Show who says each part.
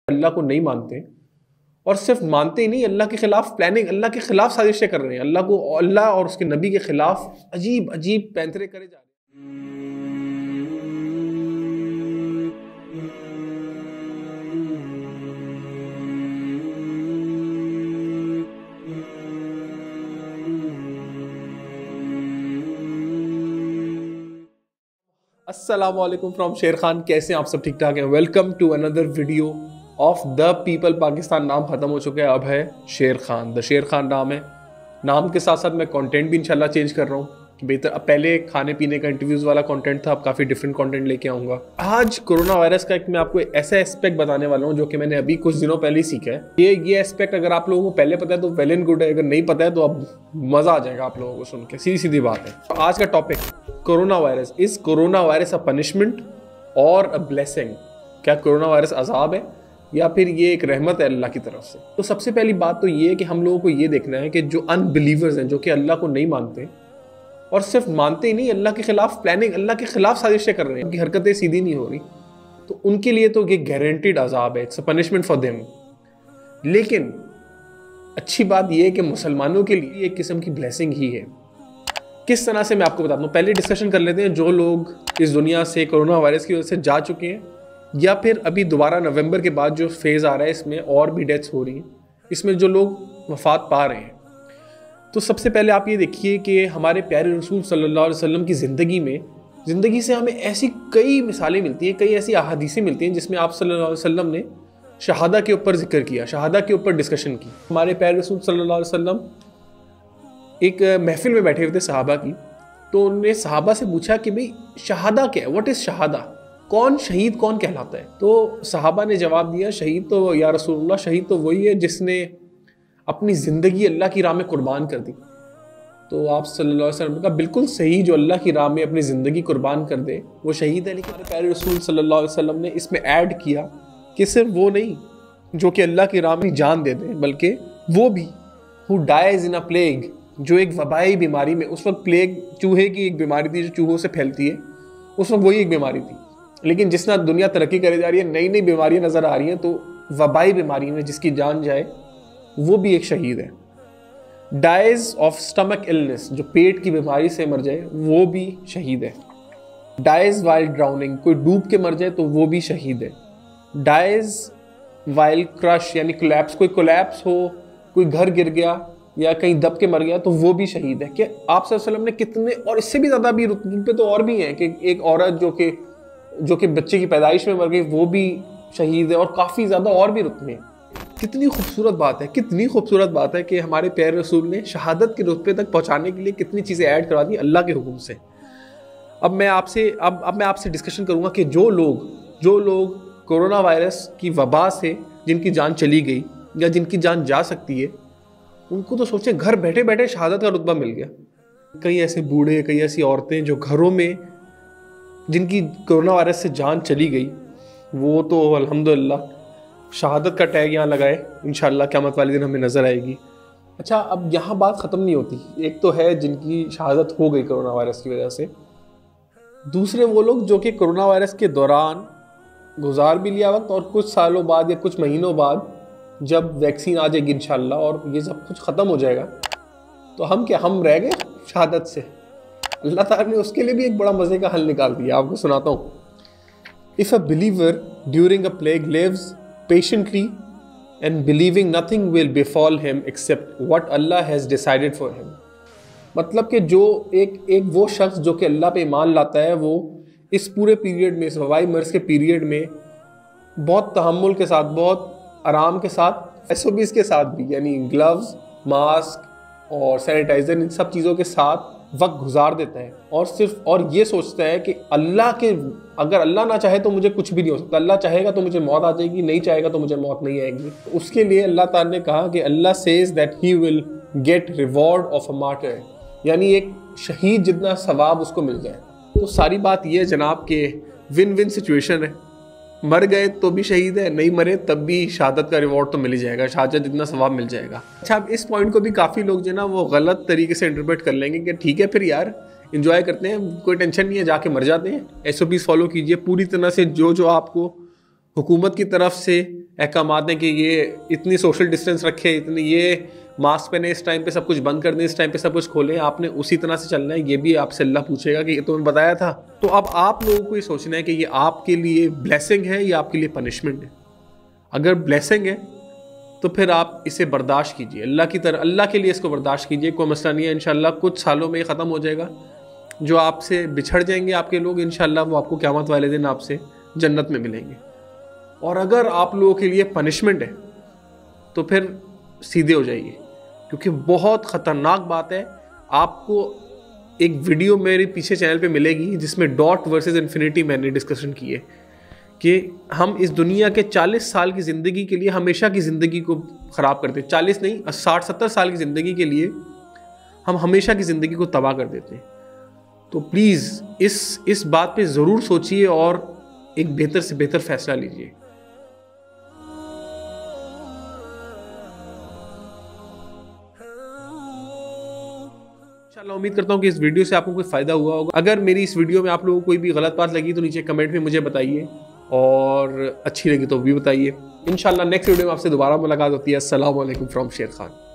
Speaker 1: अल्लाह को नहीं मानते और सिर्फ मानते ही नहीं, अल्लाह के खिलाफ प्लानिंग, अल्लाह के खिलाफ साजिशें कर रहे हैं, अल्लाह और उसके नबी के खिलाफ अजीब अजीब पैंतरे करे जा रहे हैं। अस्सलामुअलैकुम फ्रॉम शेर खान। कैसे हैं आप सब? ठीक ठाक हैं? Welcome to another video of the people Pakistan. नाम खत्म हो चुका है, अब है शेर खान। द शेर खान नाम है। नाम के साथ साथ मैं कंटेंट भी इंशाल्लाह चेंज कर रहा हूँ कि बेहतर। अब पहले खाने पीने का इंटरव्यूज़ वाला कंटेंट था, अब काफ़ी डिफरेंट कंटेंट लेके आऊँगा। आज कोरोना वायरस का एक मैं आपको ऐसा एस्पेक्ट बताने वाला हूँ जो कि मैंने अभी कुछ दिनों पहले ही सीखा है। ये एस्पेक्ट अगर आप लोगों को पहले पता है तो वेल एंड गुड है, अगर नहीं पता है तो अब मज़ा आ जाएगा आप लोगों को सुन के। सीधी सीधी बात है। तो आज का topic corona virus. Is corona virus a punishment और अ ब्लेसिंग? क्या कोरोना वायरस अजाब है या फिर ये एक रहमत है अल्लाह की तरफ से? तो सबसे पहली बात तो ये है कि हम लोगों को ये देखना है कि जो अनबिलीवर्स हैं, जो कि अल्लाह को नहीं मानते और सिर्फ मानते ही नहीं, अल्लाह के खिलाफ प्लानिंग, अल्लाह के खिलाफ साजिशें कर रहे हैं, उनकी हरकतें सीधी नहीं हो रही, तो उनके लिए तो ये गारंटीड अजाब है। It's a punishment for them. लेकिन अच्छी बात यह है कि मुसलमानों के लिए एक किस्म की ब्लेसिंग ही है। किस तरह से मैं आपको बताता हूँ। पहले डिस्कशन कर लेते हैं जो लोग इस दुनिया से कोरोना वायरस की वजह से जा चुके हैं या फिर अभी दोबारा नवंबर के बाद जो फेज़ आ रहा है इसमें और भी डेथ्स हो रही हैं, इसमें जो लोग वफात पा रहे हैं। तो सबसे पहले आप ये देखिए कि हमारे प्यारे रसूल सल्लल्लाहु अलैहि वसल्लम की ज़िंदगी से हमें ऐसी कई मिसालें मिलती हैं, कई ऐसी अहादीसें मिलती हैं जिसमें आप सल्लल्लाहु अलैहि वसल्लम ने शहादा के ऊपर जिक्र किया, शहादा के ऊपर डिस्कशन की। हमारे प्यारे रसूल सल्लल्लाहु अलैहि वसल्लम एक महफिल में बैठे हुए थे सहाबा की, तो उन्होंने सहाबा से पूछा कि भाई शहादा क्या है, व्हाट इज़ शहादा, कौन शहीद कौन कहलाता है? तो सहाबा ने जवाब दिया, शहीद तो या रसूलुल्लाह, शहीद तो वही है जिसने अपनी ज़िंदगी अल्लाह की राह में कुर्बान कर दी। तो आप सल्लल्लाहु अलैहि वसल्लम ने कहा बिल्कुल सही, जो अल्लाह की राह में अपनी ज़िंदगी कुर्बान कर दे वो शहीद है। लेकिन हमारे प्यारे रसूल सल्लल्लाहु अलैहि वसल्लम ने इसमें ऐड किया कि सिर्फ वो नहीं जो कि अल्लाह की राह में जान दे दे, बल्कि वो भी who dies in a plague, जो एक वबाई बीमारी में, उस वक्त प्लेग चूहे की एक बीमारी थी जो चूहों से फैलती है, उस वक्त वही एक बीमारी थी। लेकिन जिस तरह दुनिया तरक्की करे जा रही है, नई नई बीमारियां नज़र आ रही हैं, तो वबाई बीमारी में जिसकी जान जाए वो भी एक शहीद है। डाइज ऑफ स्टमक इलनेस, जो पेट की बीमारी से मर जाए वो भी शहीद है। डाइज वाइल ड्राउनिंग, कोई डूब के मर जाए तो वो भी शहीद है। डाइज वाइल क्रश, यानी कोलैप्स, कोई कोलैप्स हो, कोई घर गिर गया या कहीं दब के मर गया तो वो भी शहीद है। कि आप सल्लल्लाहु अलैहि वसल्लम ने कितने, और इससे भी ज़्यादा भी रुतबे तो और भी हैं कि एक औरत जो कि बच्चे की पैदाइश में मर गई वो भी शहीद है, और काफ़ी ज़्यादा और भी रुतबे हैं। कितनी खूबसूरत बात है, कितनी खूबसूरत बात है कि हमारे प्यारे रसूल ने शहादत के रुतबे तक पहुँचाने के लिए कितनी चीज़ें ऐड करवा दी अल्लाह के हुक्म से। अब मैं आपसे डिस्कशन करूँगा कि जो लोग कोरोना वायरस की वबा से जिनकी जान चली गई या जिनकी जान जा सकती है, उनको तो सोचें घर बैठे बैठे शहादत का रुतबा मिल गया। कई ऐसे बूढ़े, कई ऐसी औरतें जो घरों में, जिनकी कोरोना वायरस से जान चली गई, वो तो अल्हम्दुलिल्लाह शहादत का टैग यहाँ लगाए, इंशाअल्लाह क़यामत वाले दिन हमें नज़र आएगी। अच्छा, अब यहाँ बात ख़त्म नहीं होती। एक तो है जिनकी शहादत हो गई कोरोना वायरस की वजह से, दूसरे वो लोग जो कि कोरोना वायरस के दौरान गुजार भी लिया वक्त, और कुछ सालों बाद या कुछ महीनों बाद जब वैक्सीन आ जाएगी इंशाल्लाह और ये सब कुछ ख़त्म हो जाएगा, तो हम रह गए शहादत से। अल्लाह ताला ने उसके लिए भी एक बड़ा मज़े का हल निकाल दिया, आपको सुनाता हूँ। If a believer during a plague lives patiently and believing nothing will befall him except what Allah has decided for him. मतलब कि जो एक वो शख्स जो कि अल्लाह पे ईमान लाता है, वो इस पूरे पीरियड में, इस वबाई मर्ज़ के पीरियड में बहुत तहम्मुल के साथ, बहुत आराम के साथ, SOPs के साथ भी, यानी ग्लव्स, मास्क और सैनिटाइज़र, इन सब चीज़ों के साथ वक्त गुजार देता है, और ये सोचता है कि अगर अल्लाह ना चाहे तो मुझे कुछ भी नहीं हो सकता, अल्लाह चाहेगा तो मुझे मौत आ जाएगी, नहीं चाहेगा तो मुझे मौत नहीं आएगी। तो उसके लिए अल्लाह ताला ने कहा कि Allah says that he will get reward of a martyr, यानी एक शहीद जितना सवाब उसको मिल जाए। तो सारी बात यह है जनाब के विन विन सिचुएशन है। मर गए तो भी शहीद है, नहीं मरे तब भी शहादत का रिवॉर्ड तो मिल ही जाएगा, शहादत जितना सवाब मिल जाएगा। अच्छा, अब इस पॉइंट को भी काफ़ी लोग जो ना वो गलत तरीके से इंटरप्रेट कर लेंगे कि ठीक है फिर यार एंजॉय करते हैं, कोई टेंशन नहीं है, जाके मर जाते हैं, SOPs फॉलो कीजिए पूरी तरह से, जो आपको हुकूमत की तरफ से अहकाम हैं कि ये इतनी सोशल डिस्टेंस रखे, इतनी ये मास्क पहने, इस टाइम पे सब कुछ बंद कर दें, इस टाइम पे सब कुछ खोलें, आपने उसी तरह से चलना है। ये भी आपसे अल्लाह पूछेगा कि ये तुम्हें बताया था। तो अब आप लोगों को ये सोचना है कि ये आपके लिए ब्लेसिंग है या आपके लिए पनिशमेंट है। अगर ब्लेसिंग है तो फिर आप इसे बर्दाश्त कीजिए, अल्लाह के लिए इसको बर्दाश्त कीजिए, कोई मसला नहीं है। इंशाल्लाह कुछ सालों में ये ख़त्म हो जाएगा। जो आपसे बिछड़ जाएंगे आपके लोग, इंशाल्लाह वो आपको क़यामत वाले दिन आपसे जन्नत में मिलेंगे। और अगर आप लोगों के लिए पनिशमेंट है तो फिर सीधे हो जाइए, क्योंकि बहुत ख़तरनाक बात है। आपको एक वीडियो मेरे पीछे चैनल पे मिलेगी जिसमें डॉट वर्सेस इन्फिनिटी मैंने डिस्कशन की है कि हम इस दुनिया के 40 साल की ज़िंदगी के लिए हमेशा की ज़िंदगी को ख़राब करते हैं। 40 नहीं, 60-70 साल की ज़िंदगी के लिए हम हमेशा की ज़िंदगी को तबाह कर देते हैं। तो प्लीज़ इस बात पे ज़रूर सोचिए और एक बेहतर से बेहतर फ़ैसला लीजिए। इंशाल्लाह उम्मीद करता हूँ कि इस वीडियो से आपको कोई फ़ायदा हुआ होगा। अगर मेरी इस वीडियो में आप लोगों को कोई भी गलत बात लगी तो नीचे कमेंट में मुझे बताइए, और अच्छी लगी तो भी बताइए। इंशाल्लाह नेक्स्ट वीडियो में आपसे दोबारा मुलाकात होती है। अस्सलाम वालेकुम फ्रॉम शेर खान।